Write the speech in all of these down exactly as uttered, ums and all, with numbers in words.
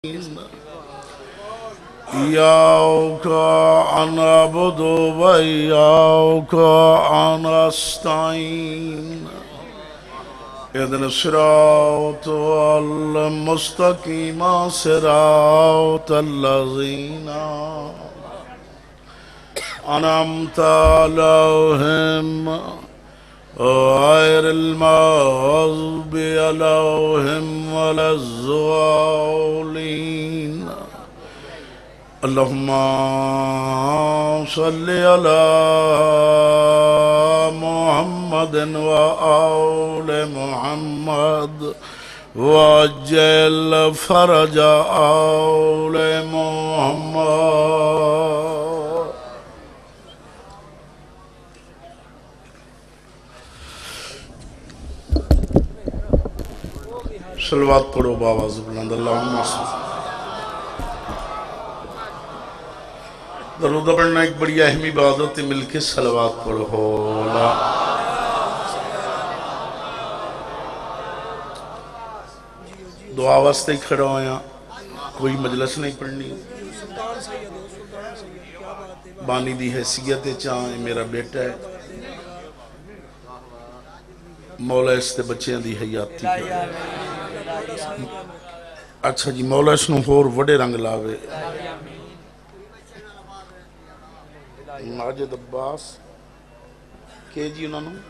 إياك نعبد وإياك نستعين اهدنا الصراط المستقيم صراط الذين أنعمت عليهم غير المغضوب عليهم ولا الضالين اللهم صل على محمد وآل محمد وعجل فرج آل محمد. صلوات پڑھو باواز بلند اللہم صلی. درود پڑھنا ایک بڑی اہم عبادت ہے، مل کے صلوات پڑھو. دعا واسطے ہی کھڑا ہویا، کوئی مجلس نہیں پڑھنی. بانی دی حیثیت چاہیں میرا بیٹا ہے، مولا اس تے بچیاں دی حیاتی ہے. اچھا جی، مولا اس نو ہور وڈے رنگ لاوے. ماجد عباس کہ جی انہوں نے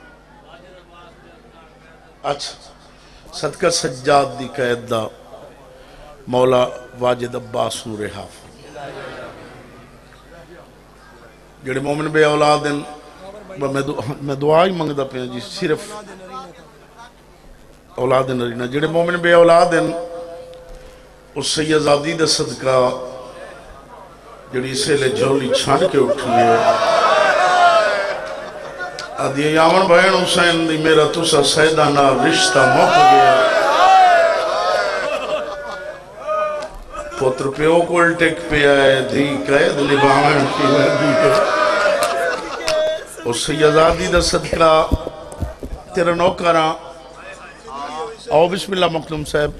اچھا صدقہ سجاد دی قید دا مولا واجد عباس نو رہا جڑے مومن بے اولاد ہیں. میں دعا ہی منگدا پیا جی، صرف اولاد نرینہ جڑے مومن بے اولاد ہیں اس سے آزادی دا صدقہ جڑی سے لے جھولی چھاڑ کے اٹھی ہے. آدھی یامن بہن حسین دی میرا تسا سیدانہ رشتہ موک گیا. پتر پیو کول ٹک پہ آئے دھی قید نبھاون کی وردی ہے. اس سے آزادی دا صدقہ تیرا نوکراں. آؤ بسم اللہ مخدوم صاحب.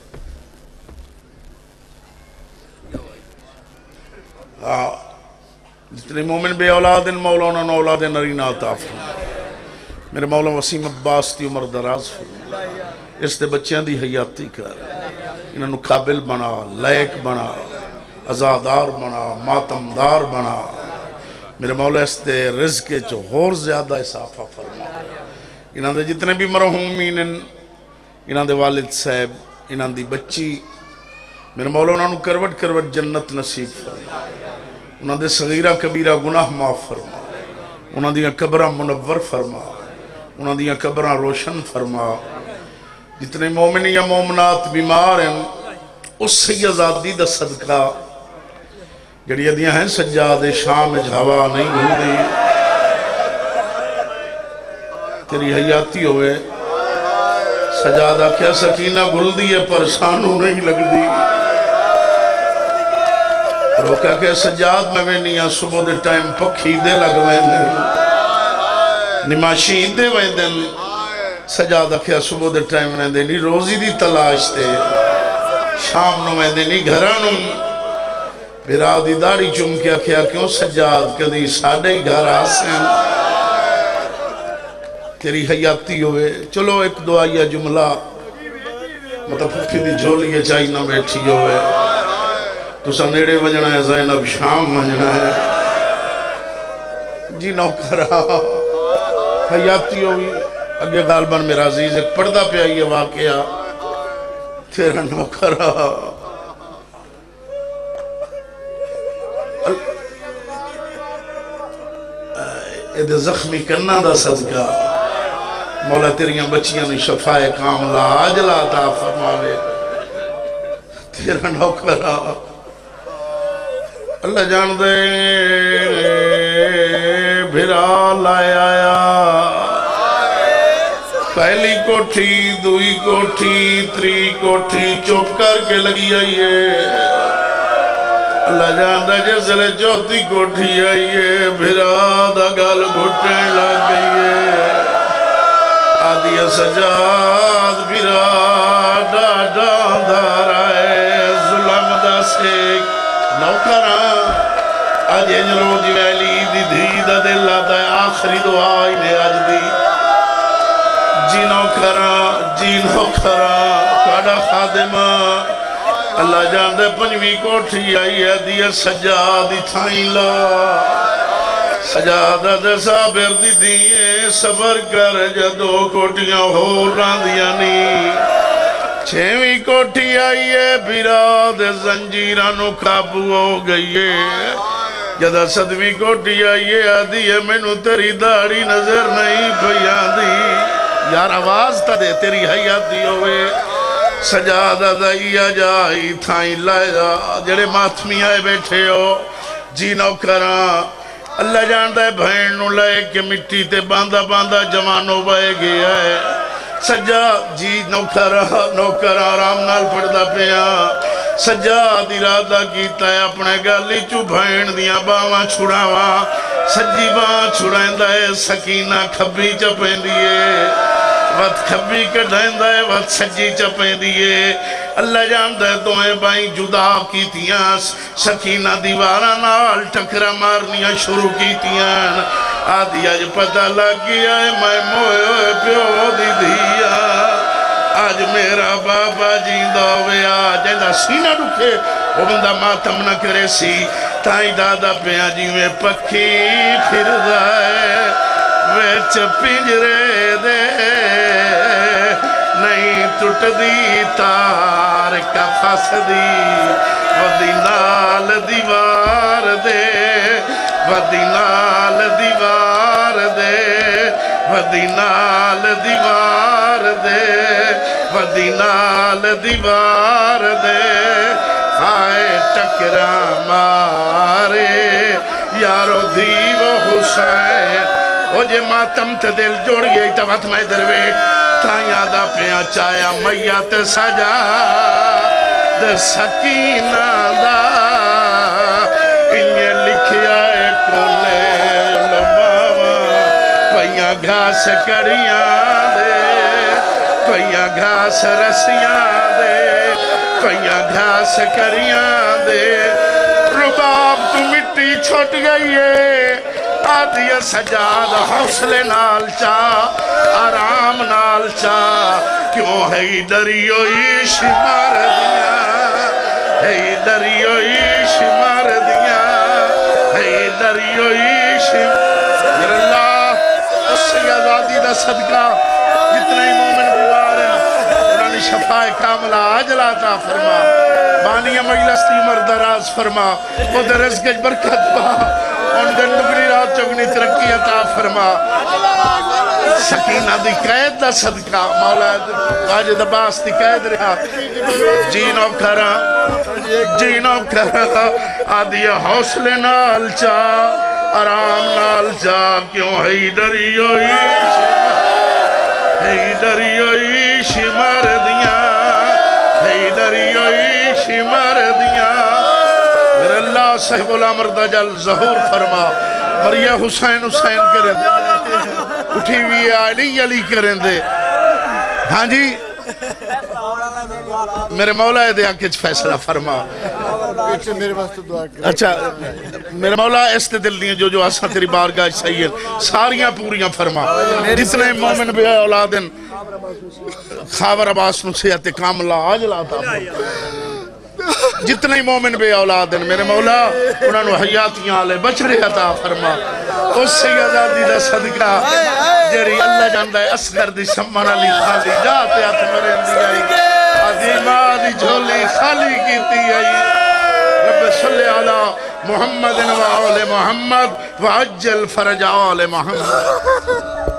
جتنے مومن بے اولاد ان مولانا اولاد نرینہ عطا فرمائے. میرے مولا وسیم عباس دی عمر دراز فرمائے. اس دے بچیاں دی حیاتی کر، انہوں قابل بنا، لائق بنا، ازادار بنا، ماتمدار بنا. میرے مولا اس دے رزق چو اور زیادہ اضافہ فرمائے. انہوں دے جتنے بھی مرحومین انہوں دے والد صاحب، انہوں دی بچی، میرے مولا انہوں کروٹ کروٹ جنت نصیب فرمائے. انہوں دے صغیرہ کبیرہ گناہ معاف فرما. انہوں دیا قبرہ منور فرما. انہوں دیا قبرہ روشن فرما. جتنے مومن یا مومنات بیمار ہیں اس سے آزادی دا صدقہ جڑی ادیاں ہیں سجاد شام ہوا نہیں گھوڑی تیری حیاتی ہوئے. سجادہ کیا سکینہ گھل دیئے پر سانو نہیں لگ دی. روکا کہ سجاد میں وینیاں صبح دے ٹائم پکھی دے لگ ویندن نماشی دے ویندن. سجادہ کیا صبح دے ٹائم ویندنی روزی دی تلاش دے. شام نو ویندنی گھرانوں بیرا دی داڑی چم کیا کیا کیوں سجاد کدی ساڑھے ہی گھر آسیں تیری حیاتی ہوئے. چلو ایک دعائیہ جملہ مطلب پھکی دی جھولیے چاہی نہ بیٹھی ہوئے. تو سا نیڑے وجنا ہے زینب شام وجنا ہے جی نوکرہ حیاتی ہوئی. اگے غالباً میرا عزیز ایک پردہ پہ آئیے واقعہ تیرا نوکرہ ایدے زخمی کرنا دا صدقہ مولا تیریاں بچیاں نے شفاء کاملہ عاجلہ عطا فرماوے. تیرا نوکرہ اللہ جان دے بھرا لائے آیا. پہلی کوٹھی دوئی کوٹھی تری کوٹھی چوپ کر کے لگی آئیے. اللہ جان دے جسلے چوتھی کوٹھی آئیے بھرا دا گال گھٹن لگ گئیے. آدھی سجاد بھرا ڈاڈا دھارائے ظلم نوکراں آج انجلو جی ویلی دی دھی دا دل آتا ہے آخری دعائی نے آج دی جی نوکراں جی نوکراں کاڑا خادمہ اللہ جان دے پنجوی کوٹھی آئی ہے دیا سجادی تھائیں لا سجادہ دے صابر دی دیئے صبر کر جدو کوٹیاں ہو راندیاں نہیں چھویں کوٹھی آئی ہے بیراد زنجیرانو قابو ہو گئی ہے جدہ صدویں کوٹھی آئی ہے آدھی ہے میں نو تیری داڑی نظر نہیں پیان دی یار آواز تا دے تیری حیاتی ہوئے سجادہ دائیا جائی تھائیں لائے جا جڑے ماتمی آئے بیٹھے ہو جی نوکراں اللہ جاندہ ہے بھین نو لائے کہ مٹی تے باندھا باندھا جوانوں بائے گیا ہے سجا جی نوکرہ نوکرہ آرام نال پڑھدا پیا سجا ارادہ کیتا ہے اپنے گالی چو بھین دیا باواں چھڑاواں سجی باں چھڑائندہ ہے سکینہ کھبی چپیں دیئے وقت کھبی کڑھائندہ ہے وقت سجی چپیں دیئے اللہ جاندہ ہے دوئیں بائیں جدا کی تیاں سکینہ دیوارہ نال ٹکرہ مارنیاں شروع کی تیاں آدھی آج پتہ لگ گیا ہے میں موئے ہوئے پیو دی دیا آج میرا بابا جیندہ ہوئے آج ایندہ سینہ رکھے وہ بندہ ماتم نہ کرے سی تائیں دادا پیاں جی میں پکھی پھر دائے ویچ پنجرے دے نہیں ٹوٹ دی تار کا پھس دی ودی نال دیوار دے ودی نال دیوار دے ودی نال دیوار دے ودی نال دیوار دے ہائے ٹکرا مارے یارو دیو حسین او جے ماتم تے دل جوڑ گئی تا وقت میں دروے تا یادہ پیا چایا میت سجا دے سکینہ دا انہیں لکھیا ہے کولے لباوا پیا گھاس کریاں دے پیا گھاس رسیاں دے پیا گھاس کریاں دے رباب تو مٹی چھوٹ گئی ہے آدھی سجاد حوصلے نال چاہ آرام نال چاہ کیوں ہے دریو عیش مار دیا ہے دریو عیش مار دیا ہے دریو عیش میرے اللہ اس سے آزادی دا صدقہ جتنے مومن بیوار ہیں انہوں نے شفاء کاملہ آجلہ عطا فرما بانیہ مجلستی مردراز فرما وہ درس گج برکت پا ان دن نگری رات چگنی ترقی عطا فرما سکینہ دی قید دا صدقہ مولا واجد عباس دی قید رہا جینو کرا جینو کرا آدھی حوصلے نال چا آرام نال چا کیوں ہے دریو عیش ہے دریو عیش مار دیا ہے دریو عیش مار دیا میرے اللہ صاحب العمر دا جل ظہور فرما مریہ حسین حسین کریں دے اٹھی ہوئی علی علی کریں دے ہاں جی میرے مولا دیا کچھ فیصلہ فرما اچھا میرے مولا اس تے دل دیئے جو جو آسا تیری بارگاہ سید ساریاں پوریاں فرما جتنے مومن بے اولادن خاور عباس نصیحت کاملہ آج لاتا جتنے مومن بے اولادن میرے مولا انہوں نے حیاتیاں لے بچرے عطا فرما اس سے آزادی دا صدقہ جری اللہ جاندہ ہے اسگر دی سمان علی خالی جاتے ہاتھ مرین دی آئی عظیم آدھی جھولی خالی کیتی آئی رب صلی علی محمد و آل محمد وعجل فرج آل محمد